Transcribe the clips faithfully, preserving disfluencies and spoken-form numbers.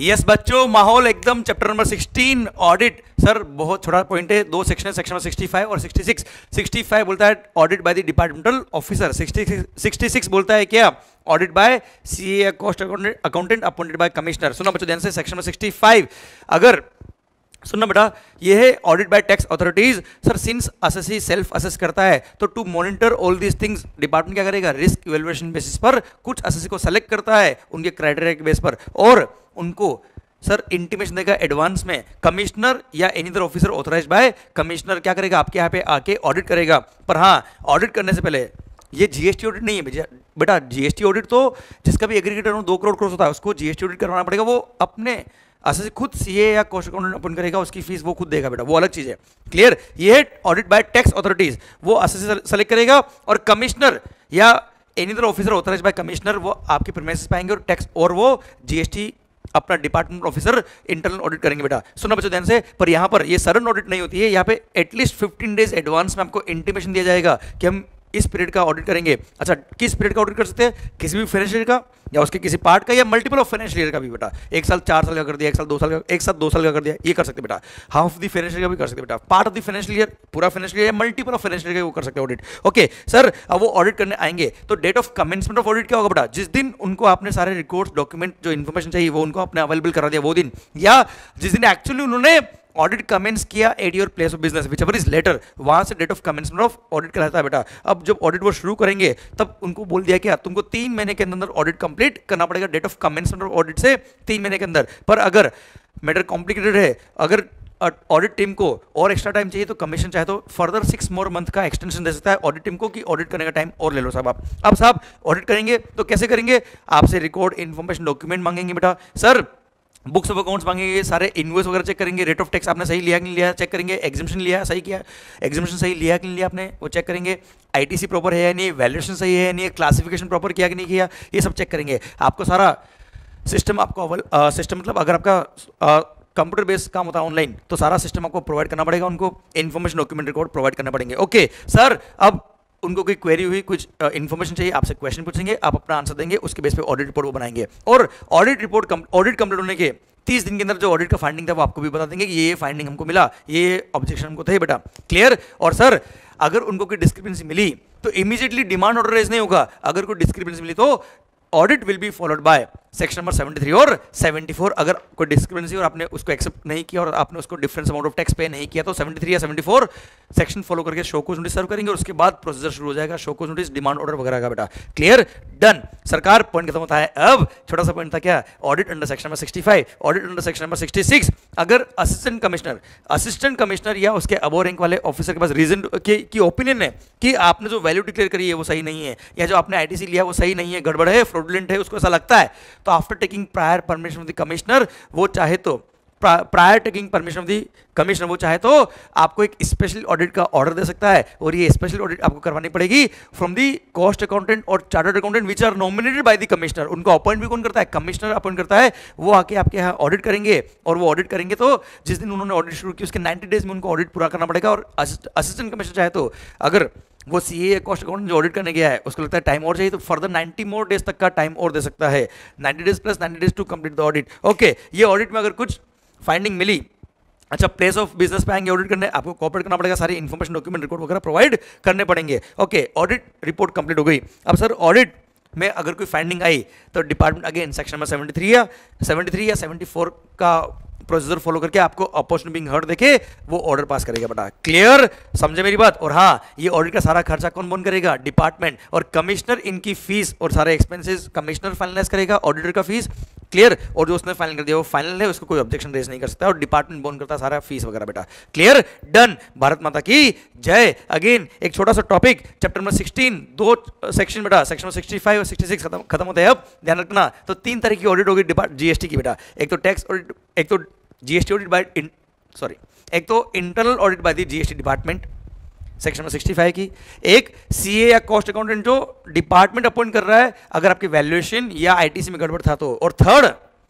Yes बच्चों, माहौल एकदम chapter number sixteen audit. Sir बहुत छोटा पॉइंट है, दो सेक्शन है, सेक्शन नंबर सिक्सटी फाइव और सिक्सटी सिक्स। सिक्सटी फाइव बोलता है audit by the departmental officer, sixty six बोलता है क्या, ऑडिट बाय सीए या cost accountant appointed by commissioner. सुनो बच्चों ध्यान से, सेक्शन नंबर सिक्सटी फाइव, अगर सुनना बेटा, ये है audit by tax authorities. Sir since assessee self assess करता है तो to monitor all these things department क्या करेगा, रिस्क इवैल्यूएशन बेसिस पर कुछ असेसी को सेलेक्ट करता है उनके क्राइटेरिया के बेस पर, और उनको सर इंटीमेशन देगा एडवांस में। कमिश्नर या any other officer authorised by commissioner क्या करेगा, आपके यहाँ पे आके ऑडिट करेगा। पर हाँ, ऑडिट करने से पहले ये जीएसटी ऑडिट नहीं है बेटा। जीएसटी ऑडिट तो जिसका भी एग्रीगेट टर्नओवर दो करोड़ क्रॉस होता है उसको जीएसटी ऑडिट करवाना पड़ेगा, वो अपने असेसी खुद सीए या कॉस्ट अकाउंटेंट अपॉइंट करेगा, उसकी फीस वो खुद देगा बेटा, वो अलग चीज है। क्लियर? ये है ऑडिट बाय टैक्स अथॉरिटीज, वो असेसी सेलेक्ट करेगा, और कमिश्नर या any other officer authorised by commissioner वो आपके प्रीमाइसेस पाएंगे और टैक्स और वो जीएसटी अपना डिपार्टमेंट ऑफिसर इंटरनल ऑडिट करेंगे बेटा। सुनो बच्चों ध्यान से, पर यहाँ पर ये सडन ऑडिट नहीं होती है, यहाँ पे एटलीस्ट फिफ्टीन डेज एडवांस में आपको इंटीमेशन दिया जाएगा कि हम इस पीरियड का ऑडिट करेंगे। अच्छा, किस पीरियड का ऑडिट कर सकते हैं, किसी भी फाइनेंशियल ईयर का या उसके किसी पार्ट का, या मल्टीपल ऑफ फाइनेंशियल ईयर का भी बेटा। एक साल चार साल का कर दिया, एक साल दो साल का, एक साथ दो साल का कर दिया, ये कर सकते बेटा। Half of the financial year का भी कर सकते बेटा, part of the financial year, पूरा financial year, multiple of financial year का वो कर सकते हैं ऑडिट। ओके सर, अब वो ऑडिट करने आएंगे तो date of commencement of audit क्या होगा बेटा, जिस दिन उनको आपने सारे रिकॉर्ड्स डॉक्यूमेंट जो इन्फॉर्मेशन चाहिए वो उनको आपने अवेलेबल करा दिया वो दिन, या जिस दिन एक्चुअली उन्होंने ऑडिट कमेंस किया at your place of business whichever is later, वहां से date of commencement of audit कहलाता है बेटा। अब जब ऑडिट वो शुरू करेंगे तब उनको बोल दिया क्या, तुमको तीन महीने के अंदर ऑडिट कंप्लीट करना पड़ेगा date of commencement of audit से तीन महीने के अंदर। पर अगर मैटर कॉम्प्लिकेटेड है, अगर ऑडिट टीम को और एक्स्ट्रा टाइम चाहिए तो कमीशन चाहे तो फर्दर सिक्स मोर मंथ का एक्सटेंशन दे सकता है ऑडिट टीम को कि ऑडिट करने का टाइम और ले लो साहब आप। अब साहब ऑडिट करेंगे तो कैसे करेंगे, आपसे रिकॉर्ड इन्फॉर्मेशन डॉक्यूमेंट मांगेंगे बेटा। सर बुक्स ऑफ अकाउंट्स मांगेंगे, सारे इनवॉइस वगैरह चेक करेंगे, रेट ऑफ टैक्स आपने सही लिया कि नहीं लिया चेक करेंगे, एग्जामिशन लिया सही किया, एग्जामिशन सही लिया कि नहीं लिया आपने वो चेक करेंगे, आईटीसी प्रॉपर है या नहीं, वैल्यूएशन सही है या नहीं, क्लासिफिकेशन प्रॉपर किया कि नहीं किया, ये सब चेक करेंगे। आपको सारा सिस्टम आपको सिस्टम मतलब अगर आपका कंप्यूटर बेस्ड काम होता है ऑनलाइन तो सारा सिस्टम आपको प्रोवाइड करना पड़ेगा, उनको इन्फॉर्मेशन डॉक्यूमेंट रिकॉर्ड प्रोवाइड करना पड़ेंगे। ओके सर, अब उनको कोई क्वेरी हुई, कुछ इन्फॉर्मेशन चाहिए, आपसे क्वेश्चन पूछेंगे, आप अपना आंसर देंगे, उसके बेस पे ऑडिट रिपोर्ट वो बनाएंगे, और ऑडिट रिपोर्ट ऑडिट कंप्लीट होने के तीस दिन के अंदर जो ऑडिट का फाइंडिंग था वो आपको भी बता देंगे कि ये ये फाइंडिंग हमको मिला, ये ऑब्जेक्शन हमको थे बेटा। क्लियर? और सर अगर उनको कोई डिस्क्रिपेंसी मिली तो इमीडिएटली डिमांड ऑर्डर रेज नहीं होगा, अगर कोई डिस्क्रिपेंसी मिली तो audit will be followed by section number seventy three और सेवेंटी फोर। अगर कोई डिस्क्रिपेंसी और आपने उसको एक्सेप्ट नहीं किया और आपने उसको डिफरेंस अमाउंट ऑफ टैक्स पे नहीं किया तो सेवेंटी थ्री या सेवेंटी फोर सेक्शन फॉलो करके शो कोज नोटिस सर्व करेंगे और उसके बाद प्रोसीजर शुरू हो जाएगा, show cause notice, demand order वगैरह का बेटा। क्लियर? डन। सरकार पॉइंट खत्म होता है। अब छोटा सा पॉइंट था क्या, audit under section number sixty five, audit under section number sixty six. अगर असिस्टेंट कमिश्नर असिस्टेंट कमिश्नर या उसके अबव रैंक वाले ऑफिसर के पास रीजन की, की ओपिनियन है कि आपने जो वैल्यू डिक्लेयर करी है वो सही नहीं है, या जो आपने आईटीसी लिया वो सही नहीं है, गड़बड़ है, फ्रॉडुलेंट है, उसको ऐसा लगता है, तो after taking prior permission of the commissioner, वो चाहे तो prior taking permission of the commissioner वो चाहे तो आपको एक स्पेशल ऑडिट का ऑर्डर दे सकता है, और ये स्पेशल ऑडिट आपको करवानी पड़ेगी फ्रॉम दी कॉस्ट अकाउंटेंट और chartered accountant which are nominated by the commissioner. उनको अपॉइंट भी कौन करता है, कमिश्नर अपॉइंट करता है। वो आके आपके यहाँ ऑडिट करेंगे, और वो ऑडिट करेंगे तो जिस दिन उन्होंने ऑडिट शुरू की उसके नाइन्टी डेज में उनको ऑडिट पूरा करना पड़ेगा। और असिस्टेंट कमिश्नर चाहे तो अगर वो सीए कॉस्ट अकाउंटेंट जो ऑडिट करने गया है उसको लगता है टाइम और चाहिए तो फर्दर नाइन्टी मोर डेज तक का टाइम और दे सकता है, ninety days plus ninety days to complete the audit. Okay, ये ऑडिट में अगर कुछ फाइंडिंग मिली, अच्छा प्लेस ऑफ बिजनेस पे आएंगे ऑडिट करने, आपको कॉपरेट करना पड़ेगा, सारी इन्फॉर्मेशन डॉक्यूमेंट रिकॉर्ड वगैरह प्रोवाइड करने पड़ेंगे। ओके, ऑडिट रिपोर्ट कंप्लीट हो गई। अब सर ऑडिट में अगर कोई फाइंडिंग आई तो department again section number seventy three या सेवेंटी थ्री या सेवेंटी फोर का प्रोसीजर फॉलो करके आपको अपॉर्चुनिटी बिंग हर्ड देके वो ऑर्डर पास करेगा बेटा। क्लियर? समझे मेरी बात? और हाँ, ये ऑडिट का सारा खर्चा कौन बोन करेगा, डिपार्टमेंट, और कमिश्नर इनकी फीस और सारे एक्सपेंसेस कमिश्नर फाइनलाइज करेगा, ऑडिटर का फीस। क्लियर? और जो उसने फाइनल कर दिया वो फाइनल है, उसको कोई ऑब्जेक्शन रेज नहीं कर सकता, और डिपार्टमेंट बोन करता सारा फीस वगैरह बेटा। क्लियर? डन। भारत माता की जय। अगेन एक छोटा सा टॉपिक, चैप्टर नंबर सिक्सटीन, दो सेक्शन बेटा, सेक्शन सिक्सटी फाइव और सिक्सटी सिक्स खत्म खत्म होते हैं। अब ध्यान रखना, तो तीन तरह की ऑडिट होगी जीएसटी की बेटा, एक तो टैक्स ऑडिट, एक तो जीएसटी ऑडिट बाय सॉरी एक तो internal audit by the GST department section number sixty five की, एक सीए या कॉस्ट अकाउंटेंट जो डिपार्टमेंट अपॉइंट कर रहा है अगर आपकी वैल्यूएशन या आईटीसी में गड़बड़ था तो, और थर्ड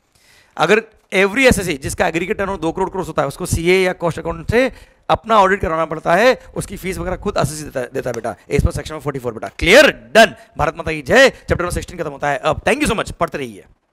अगर एवरी एसएससी जिसका एग्रीगेट टर्नओवर दो करोड़ क्रॉस होता है उसको सीए या कॉस्ट अकाउंटेंट से अपना ऑडिट करवाना पड़ता है, उसकी फीस वगैरह खुद एसएससी देता, देता है बेटा, इस पर सेक्शन में फोर्टी फोर बेटा। क्लियर? डन। भारत माता की जय। चैप्टर नंबर सिक्सटीन खत्म होता है अब। थैंक यू सो मच, पढ़ते रहिए।